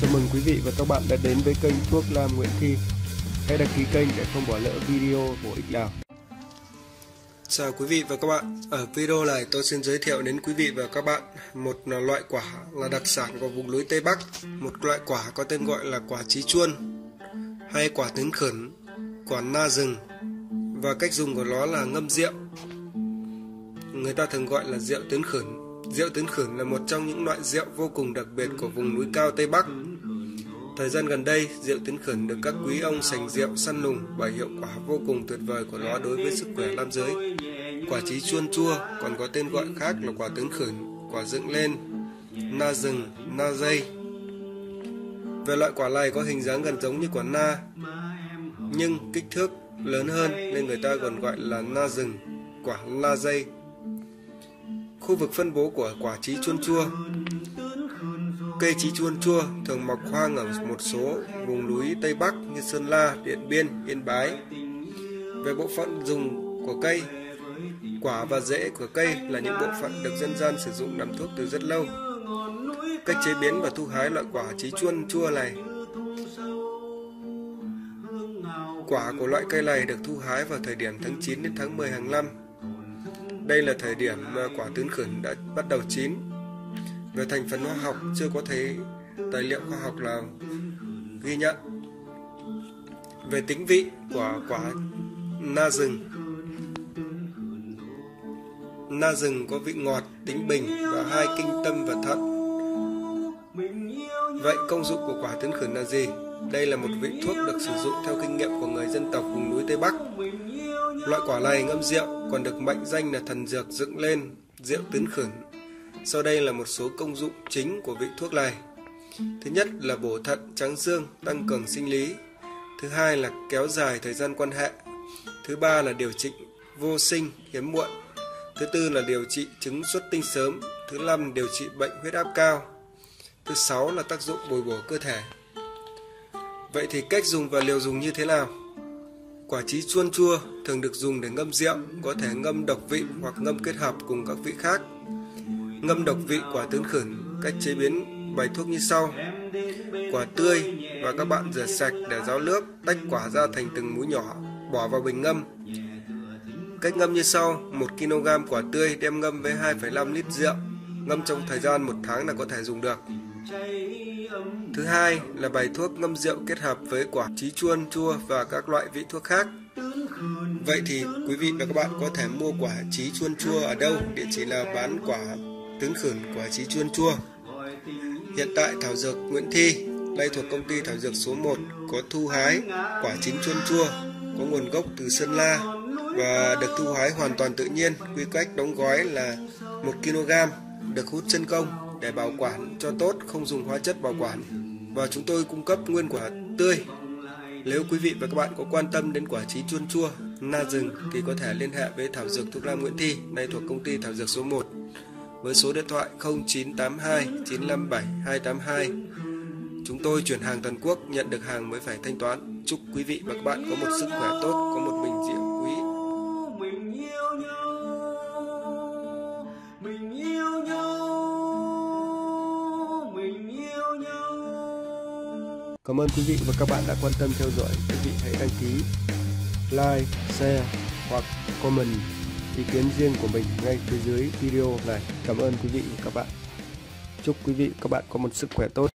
Chào mừng quý vị và các bạn đã đến với kênh Thuốc Nam Nguyễn Thi. Hãy đăng ký kênh để không bỏ lỡ video bổ ích nào. Chào quý vị và các bạn. Ở video này tôi xin giới thiệu đến quý vị và các bạn một loại quả là đặc sản của vùng núi Tây Bắc. Một loại quả có tên gọi là quả trí chuôn hay quả tướng khửn, quả na rừng, và cách dùng của nó là ngâm rượu. Người ta thường gọi là rượu tướng khửn. Rượu tướng khửn là một trong những loại rượu vô cùng đặc biệt của vùng núi cao Tây Bắc. Thời gian gần đây, rượu tướng khửn được các quý ông sành rượu săn lùng bởi hiệu quả vô cùng tuyệt vời của nó đối với sức khỏe nam giới. Quả trí chuôn chua còn có tên gọi khác là quả tướng khửn, quả dựng lên, na rừng, na dây. Về loại quả này có hình dáng gần giống như quả na, nhưng kích thước lớn hơn nên người ta còn gọi là na rừng, quả na dây. Khu vực phân bố của quả trí chuôn chua. Cây trí chuôn chua thường mọc hoang ở một số vùng núi Tây Bắc như Sơn La, Điện Biên, Yên Bái. Về bộ phận dùng của cây, quả và rễ của cây là những bộ phận được dân gian sử dụng làm thuốc từ rất lâu. Cách chế biến và thu hái loại quả trí chuôn chua này. Quả của loại cây này được thu hái vào thời điểm tháng 9 đến tháng 10 hàng năm. Đây là thời điểm mà quả tướng khửn đã bắt đầu chín. Về thành phần hóa học chưa có thấy tài liệu khoa học nào ghi nhận. Về tính vị của quả na rừng. Na rừng có vị ngọt, tính bình và hai kinh tâm và thận. Vậy công dụng của quả tướng khửn là gì? Đây là một vị thuốc được sử dụng theo kinh nghiệm của người dân tộc vùng núi Tây Bắc. Loại quả này ngâm rượu còn được mệnh danh là thần dược dựng lên, rượu tướng khửn. Sau đây là một số công dụng chính của vị thuốc này. Thứ nhất là bổ thận, tráng xương, tăng cường sinh lý. Thứ hai là kéo dài thời gian quan hệ. Thứ ba là điều trị vô sinh, hiếm muộn. Thứ tư là điều trị chứng xuất tinh sớm. Thứ năm điều trị bệnh huyết áp cao. Thứ sáu là tác dụng bồi bổ cơ thể. Vậy thì cách dùng và liều dùng như thế nào? Quả trí chuôn chua thường được dùng để ngâm rượu, có thể ngâm độc vị hoặc ngâm kết hợp cùng các vị khác. Ngâm độc vị quả tướng khửn, cách chế biến bài thuốc như sau. Quả tươi và các bạn rửa sạch để ráo nước, tách quả ra thành từng múi nhỏ, bỏ vào bình ngâm. Cách ngâm như sau: 1 kg quả tươi đem ngâm với 2,5 lít rượu, ngâm trong thời gian 1 tháng là có thể dùng được. Thứ hai là bài thuốc ngâm rượu kết hợp với quả trí chuôn chua và các loại vị thuốc khác. Vậy thì quý vị và các bạn có thể mua quả trí chuôn chua ở đâu? Địa chỉ là bán quả tướng khửn, quả trí chuôn chua. Hiện tại Thảo Dược Nguyễn Thi, đây thuộc công ty Thảo Dược số 1, có thu hái quả chín chuôn chua, có nguồn gốc từ Sơn La và được thu hái hoàn toàn tự nhiên. Quy cách đóng gói là 1 kg, được hút chân công để bảo quản cho tốt, không dùng hóa chất bảo quản. Và chúng tôi cung cấp nguyên quả tươi. Nếu quý vị và các bạn có quan tâm đến quả trí chuôn chua, na rừng thì có thể liên hệ với Thảo Dược Thuốc Nam Nguyễn Thi, đây thuộc công ty Thảo Dược số 1, với số điện thoại 0982 957 282. Chúng tôi chuyển hàng toàn quốc, nhận được hàng mới phải thanh toán. Chúc quý vị và các bạn có một sức khỏe tốt, có một bình rượu quý. Cảm ơn quý vị và các bạn đã quan tâm theo dõi. Quý vị hãy đăng ký, like, share hoặc comment ý kiến riêng của mình ngay phía dưới video này. Cảm ơn quý vị và các bạn. Chúc quý vị và các bạn có một sức khỏe tốt.